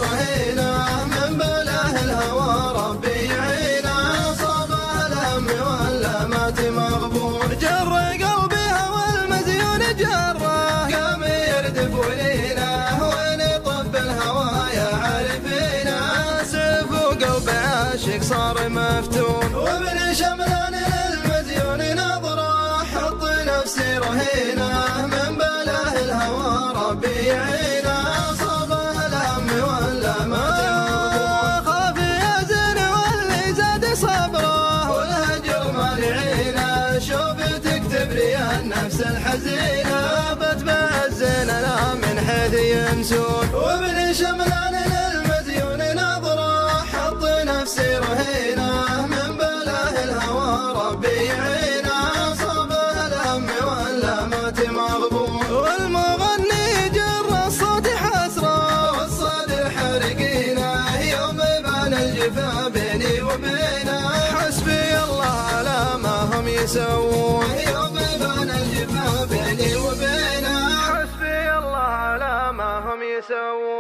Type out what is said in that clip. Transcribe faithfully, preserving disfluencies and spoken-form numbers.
رهينه من بلاه الهوى ربي يعينه صابه الهم واللامات مغبون جر قلبي هوى المزيون جره قام يردف ولينه وين طب الهوى يا عارفينه سيف وقلب عاشق صار مفتون وابن شملان المزيون نظره حط نفسي رهينه من بلاه الهوى ربي يعينه صابه الهم واللامات مغبون خاف يزن واللي زاد صبره والهجر ما يعينه شوف تكتب لي النفس الحزينه بتبع الزين لا من حيث ينسون وابن شملان المزيون نظره حط نفسي رهينه من بلاه الهوى ربي يعينه صابه الهم واللامات مغبون والمغني جر الصوت حسره والصدر حرقينه يوم بان الجفا بيني وبينه حسبي الله على ما هم يسوون يوم بان الجفا بيني وبينه حسبي الله على ما هم يسوون